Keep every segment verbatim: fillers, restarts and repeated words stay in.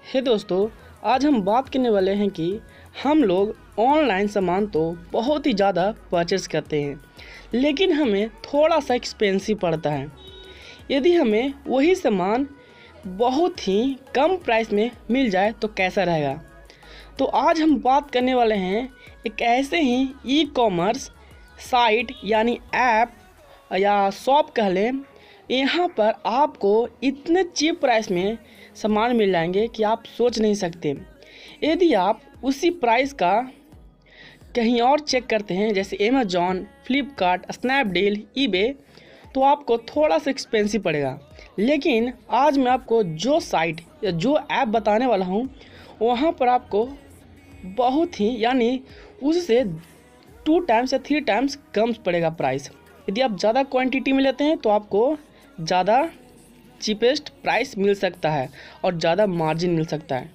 हे दोस्तों, आज हम बात करने वाले हैं कि हम लोग ऑनलाइन सामान तो बहुत ही ज़्यादा परचेस करते हैं, लेकिन हमें थोड़ा सा एक्सपेंसिव पड़ता है। यदि हमें वही सामान बहुत ही कम प्राइस में मिल जाए तो कैसा रहेगा। तो आज हम बात करने वाले हैं एक ऐसे ही ई कॉमर्स साइट यानी ऐप या शॉप कह लें। यहाँ पर आपको इतने चीप प्राइस में सामान मिल जाएंगे कि आप सोच नहीं सकते। यदि आप उसी प्राइस का कहीं और चेक करते हैं जैसे अमेज़ॉन, फ्लिपकार्ट, स्नैपडील, ईबे, तो आपको थोड़ा सा एक्सपेंसिव पड़ेगा। लेकिन आज मैं आपको जो साइट या जो ऐप बताने वाला हूँ वहाँ पर आपको बहुत ही यानी उससे टू टाइम्स या थ्री टाइम्स कम पड़ेगा प्राइस। यदि आप ज़्यादा क्वांटिटी में लेते हैं तो आपको ज़्यादा चीपेस्ट प्राइस मिल सकता है और ज़्यादा मार्जिन मिल सकता है।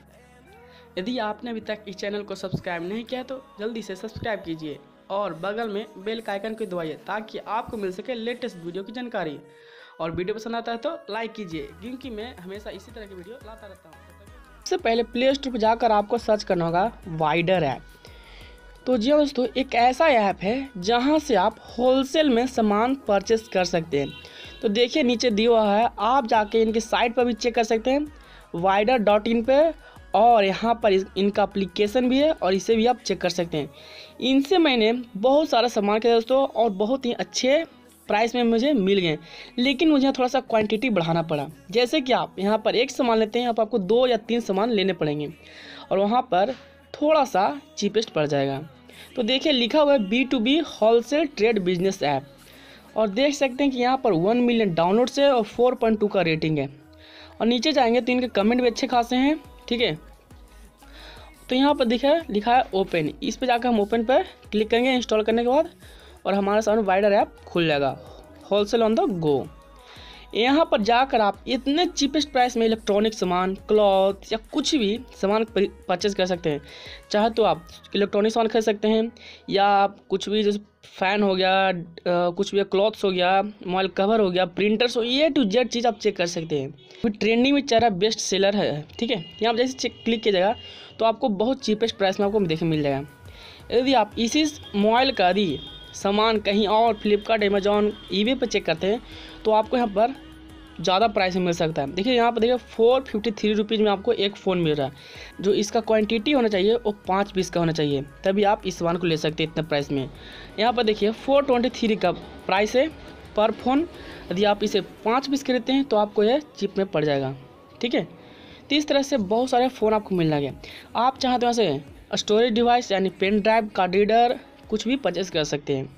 यदि आपने अभी तक इस चैनल को सब्सक्राइब नहीं किया तो जल्दी से सब्सक्राइब कीजिए और बगल में बेल का आइकन को दबाइए ताकि आपको मिल सके लेटेस्ट वीडियो की जानकारी। और वीडियो पसंद आता है तो लाइक कीजिए, क्योंकि मैं हमेशा इसी तरह की वीडियो लाता रहता हूँ। सबसे पहले प्ले स्टोर पर जाकर आपको सर्च करना होगा वाइडर ऐप। तो जी दोस्तों, एक ऐसा ऐप है जहाँ से आप होलसेल में सामान परचेस कर सकते हैं। तो देखिए नीचे दिया हुआ है, आप जाके इनकी साइट पर भी चेक कर सकते हैं वाइडर डॉट इन पे, और यहाँ पर इनका एप्लीकेशन भी है और इसे भी आप चेक कर सकते हैं। इनसे मैंने बहुत सारा सामान खरीदा दोस्तों और बहुत ही अच्छे प्राइस में मुझे मिल गए, लेकिन मुझे थोड़ा सा क्वांटिटी बढ़ाना पड़ा। जैसे कि आप यहाँ पर एक सामान लेते हैं, यहाँ पर आपको दो या तीन सामान लेने पड़ेंगे और वहाँ पर थोड़ा सा चीपेस्ट पड़ जाएगा। तो देखिए लिखा हुआ है B two B wholesale trade business app, और देख सकते हैं कि यहाँ पर वन मिलियन डाउनलोड्स है और फोर पॉइंट टू का रेटिंग है। और नीचे जाएंगे तो इनके कमेंट भी अच्छे खासे हैं, ठीक है। तो यहाँ पर दिखा है लिखा है ओपन, इस पर जाकर हम ओपन पर क्लिक करेंगे इंस्टॉल करने के बाद, और हमारे सामने वाइडर ऐप खुल जाएगा होलसेल ऑन द गो। यहाँ पर जाकर आप इतने चीपेस्ट प्राइस में इलेक्ट्रॉनिक सामान, क्लॉथ या कुछ भी सामान परचेज कर सकते हैं। चाहे तो आप इलेक्ट्रॉनिक सामान खरीद सकते हैं या आप कुछ भी जैसे फ़ैन हो गया, आ, कुछ भी क्लॉथ्स हो गया, मोबाइल कवर हो गया, प्रिंटर्स हो, ये टू जेड चीज़ आप चेक कर सकते हैं। फिर ट्रेंडिंग में चल रहा बेस्ट सेलर है, ठीक है। यहाँ पर जैसे चेक क्लिक किया जाएगा तो आपको बहुत चीपेस्ट प्राइस में आपको देखने मिल जाएगा। यदि आप इसी मोबाइल का यदि सामान कहीं और फ्लिपकार्ट, अमेज़ॉन, ईबे पर चेक करते हैं तो आपको यहाँ पर ज़्यादा प्राइस में मिल सकता है। देखिए यहाँ पर देखिए फोर फिफ्टी थ्री रुपीज़ में आपको एक फ़ोन मिल रहा है। जो इसका क्वांटिटी होना चाहिए वो पाँच पीस का होना चाहिए, तभी आप इस सामान को ले सकते हैं इतने प्राइस में। यहाँ पर देखिए फोर ट्वेंटी थ्री का प्राइस है पर फ़ोन। यदि आप इसे पाँच पीस खरीदते हैं तो आपको यह चिप में पड़ जाएगा, ठीक है। तो इस तरह से बहुत सारे फ़ोन आपको मिल जाएंगे। आप चाहते हो वैसे स्टोरेज डिवाइस यानी पेन ड्राइव, कार्ड रीडर कुछ भी परचेस कर सकते हैं।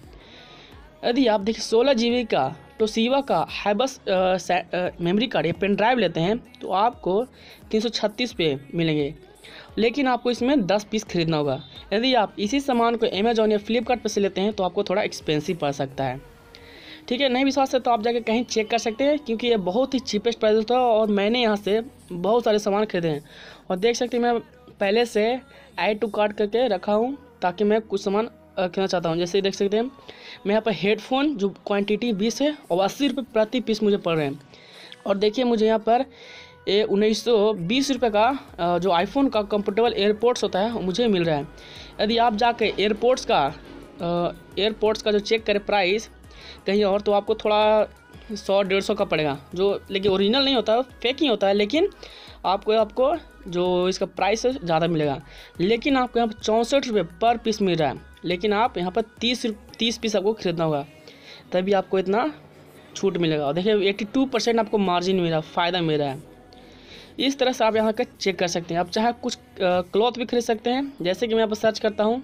यदि आप देखिए सोलह जी बी का टोशिबा का हाइबस मेमोरी कार्ड या पेन ड्राइव लेते हैं तो आपको तीन सौ छत्तीस पे मिलेंगे, लेकिन आपको इसमें दस पीस खरीदना होगा। यदि आप इसी सामान को अमेज़ॉन या फ्लिपकार्ट पर से लेते हैं तो आपको थोड़ा एक्सपेंसिव पड़ सकता है, ठीक है। नहीं विश्वास है तो आप जाकर कहीं चेक कर सकते हैं, क्योंकि ये बहुत ही चीपेस्ट प्राइस होता है और मैंने यहाँ से बहुत सारे सामान खरीदे हैं। और देख सकते हैं मैं पहले से ऐड टू कार्ट करके रखा हूँ ताकि मैं कुछ सामान रखना चाहता हूँ। जैसे देख सकते हैं मैं यहाँ पर हेडफोन जो क्वांटिटी बीस है और अस्सी रुपये प्रति पीस मुझे पड़ रहे हैं। और देखिए मुझे यहाँ पर ये उन्नीस सौ बीस रुपये का जो आईफोन का कंफर्टेबल एयरपोर्ट्स होता है मुझे मिल रहा है। यदि आप जाके एयरपोर्ट्स का एयरपोर्ट्स का जो चेक करें प्राइस कहीं और तो आपको थोड़ा सौ डेढ़ सौ का पड़ेगा, जो लेकिन ओरिजिनल नहीं होता, फेक ही होता है, लेकिन आपको आपको जो इसका प्राइस है ज़्यादा मिलेगा। लेकिन आपको यहाँ पर चौंसठ रुपये पर पीस मिल रहा है, लेकिन आप यहाँ पर तीस तीस पीस आपको खरीदना होगा तभी आपको इतना छूट मिलेगा। और देखिए बयासी परसेंट आपको मार्जिन मिल रहा है, फ़ायदा मिल रहा है। इस तरह से आप यहाँ का चेक कर सकते हैं। आप चाहे कुछ क्लॉथ भी खरीद सकते हैं, जैसे कि मैं यहाँ पर सर्च करता हूँ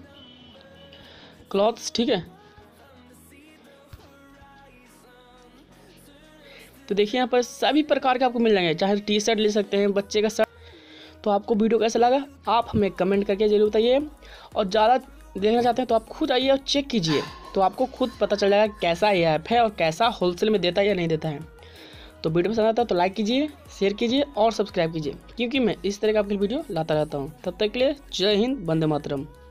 क्लॉथ्स, ठीक है। तो देखिए यहाँ पर सभी प्रकार के आपको मिल जाएंगे, चाहे टी शर्ट ले सकते हैं, बच्चे का शर्ट। तो आपको वीडियो कैसा लगा आप हमें कमेंट करके जरूर बताइए, और ज़्यादा देखना चाहते हैं तो आप खुद आइए और चेक कीजिए, तो आपको खुद पता चल जाएगा कैसा ये ऐप है और कैसा होलसेल में देता है या नहीं देता है। तो वीडियो पसंद आता है तो लाइक कीजिए, शेयर कीजिए और सब्सक्राइब कीजिए, क्योंकि मैं इस तरह का आपकी वीडियो लाता रहता हूँ। तब तक के लिए जय हिंद, वंदे मातरम।